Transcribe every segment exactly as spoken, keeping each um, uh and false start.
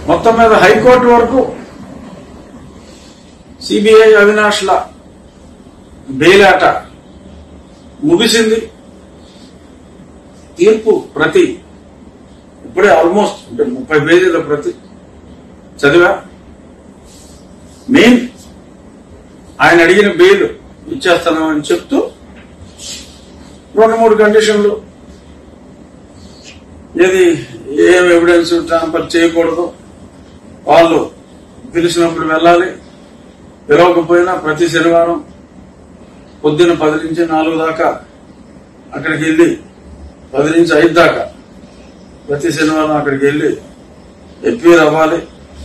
మొత్తం మీద హైకోర్టు వరకు సిబిఐ అవినాష్ల బెయిలాట ముగిసింది. తీర్పు ప్రతి ఇప్పుడే ఆల్మోస్ట్ అంటే ముప్పై పేజీల ప్రతి చదివా. మెయిన్ ఆయన అడిగిన బెయిల్ ఇచ్చేస్తానని చెప్తూ రెండు మూడు కండిషన్లు, ఏది ఏం ఎవిడెన్స్ ట్రాంపర్ చేయకూడదు, వాళ్ళు పిలిచినప్పుడు వెళ్ళాలి, పిలవకపోయినా ప్రతి శనివారం పొద్దున్న పది నుంచి నాలుగు దాకా అక్కడికి వెళ్ళి పది నుంచి ఐదు దాకా ప్రతి శనివారం అక్కడికి వెళ్ళి ఎప్పీర్ అవ్వాలి,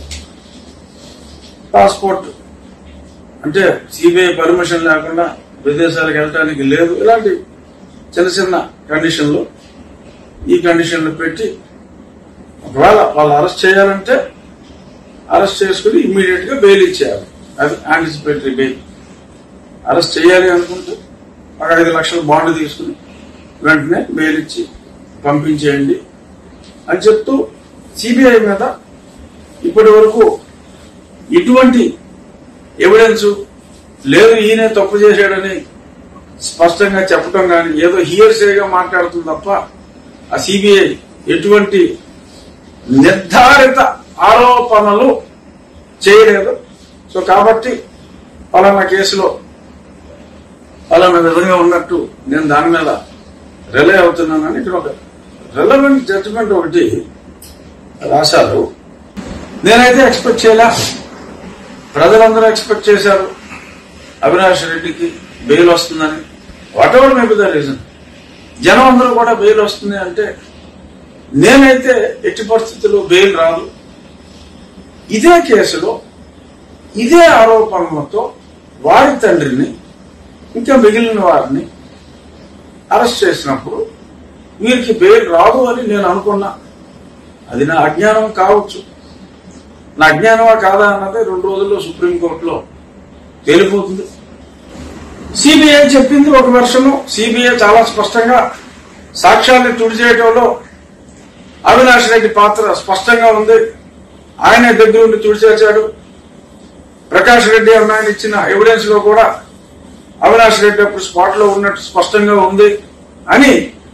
పాస్పోర్ట్ అంటే సిబిఐ పర్మిషన్ లేకుండా విదేశాలకు వెళ్ళడానికి లేదు, ఇలాంటి చిన్న చిన్న కండిషన్లు ఈ కండిషన్లు పెట్టి ఒకవేళ వాళ్ళు అరెస్ట్ చేయాలంటే అరెస్ట్ చేసుకుని ఇమ్మీడియట్ గా బెయిల్ ఇచ్చేయాలి. అది యాంటిసిపేటరీ బెయిల్. అరెస్ట్ చేయాలి అనుకుంటే ఒక ఐదు లక్షల బాండ్ తీసుకుని వెంటనే బెయిల్ ఇచ్చి పంపించేయండి అని చెప్తూ సిబిఐ మీద ఇప్పటి వరకు ఇటువంటి ఎవిడెన్స్ లేదు, ఈయనే తప్పు చేశాడని స్పష్టంగా చెప్పడం కానీ ఏదో హియర్సేగా మాట్లాడుతుంది తప్ప ఆ సిబిఐ ఎటువంటి నిర్ధారిత ఆరోపణలు చేయలేదు. సో కాబట్టి పలానా కేసులో పలానా విధంగా ఉన్నట్టు నేను దాని మీద రిలే అవుతున్నానని ఇక్కడ ఒక రెలవెంట్ జడ్జిమెంట్ ఒకటి రాశారు. నేనైతే ఎక్స్పెక్ట్ చేయలే, ప్రజలందరూ ఎక్స్పెక్ట్ చేశారు అవినాష్ రెడ్డికి బెయిల్ వస్తుందని. Whatever may be the reason, జనం అందరూ కూడా బెయిల్ వస్తుంది అంటే నేనైతే ఎట్టి పరిస్థితుల్లో బెయిల్ రాదు. ఇదే కేసులో ఇదే ఆరోపణలతో వారి తండ్రిని ఇంకా మిగిలిన వారిని అరెస్ట్ చేసినప్పుడు వీరికి బెయిల్ రాదు అని నేను అనుకున్నా. అది నా అజ్ఞానం కావచ్చు, నా అజ్ఞానమా కాదా అన్నది రెండు రోజుల్లో సుప్రీంకోర్టులో తేలిపోతుంది. సిబిఐ చెప్పింది ఒక వెర్షను. సిబిఐ చాలా స్పష్టంగా సాక్ష్యాన్ని తుడిచేయడంలో అవినాష్ రెడ్డి పాత్ర స్పష్టంగా ఉంది. ఆయనే దగ్గర ఉండి తుడిచేశాడు. ప్రకాష్ రెడ్డి అన్నాయన ఇచ్చిన ఎవిడెన్స్ లో కూడా అవినాష్ రెడ్డి అప్పుడు స్పాట్ లో ఉన్నట్టు స్పష్టంగా ఉంది అని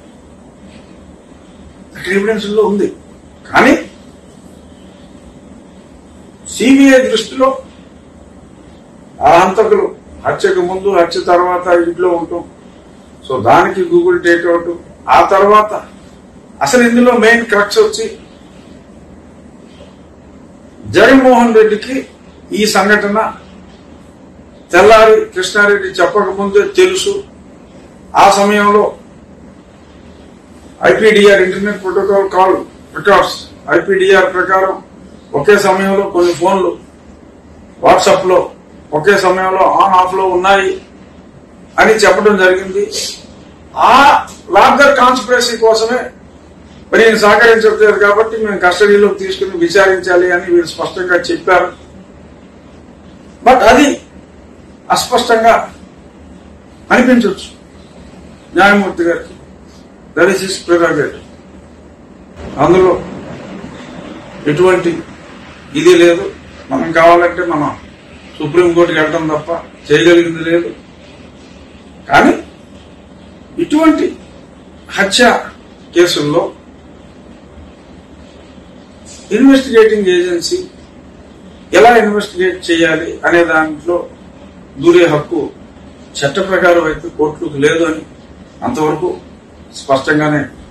ఎవిడెన్స్ లో ఉంది. కానీ సిబిఐ దృష్టిలో ఆ హంతకులు హత్యకు ముందు హత్య తర్వాత ఇంట్లో ఉంటాం, సో దానికి గూగుల్ టేక్అవుట్, ఆ తర్వాత అసలు ఇందులో మెయిన్ క్రక్స్ వచ్చి జగన్మోహన్ రెడ్డికి ఈ సంఘటన తెల్లారి కృష్ణారెడ్డి చెప్పకముందే తెలుసు. ఆ సమయంలో IPDR internet protocol call records IPDR ప్రకారం ఒకే సమయంలో కొన్ని ఫోన్లు వాట్సాప్ లో ఒకే సమయంలో ఆన్ ఆఫ్ లో ఉన్నాయి అని చెప్పడం జరిగింది. ఆ లార్జర్ కాన్స్పిరసీ కోసమే మరి ఈయన సహకరించట్లేదు కాబట్టి మేము కస్టడీలోకి తీసుకుని విచారించాలి అని వీళ్ళు స్పష్టంగా చెప్పారు. బట్ అది అస్పష్టంగా అనిపించవచ్చు న్యాయమూర్తి గారికి. That is his prerogative. అందులో ఎటువంటి ఇది లేదు. మనం కావాలంటే మనం సుప్రీంకోర్టుకి వెళ్ళడం తప్ప చేయగలిగింది లేదు. కానీ ఇటువంటి హత్య కేసుల్లో ఇన్వెస్టిగేటింగ్ ఏజెన్సీ ఎలా ఇన్వెస్టిగేట్ చేయాలి అనే దాంట్లో దూరే హక్కు చట్ట ప్రకారం అయితే కోర్టులకు లేదు అని అంతవరకు స్పష్టంగానే